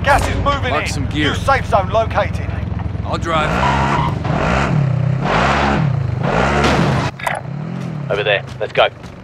Gas is moving Mark in. some gear. New safe zone located. I'll drive. Over there. Let's go.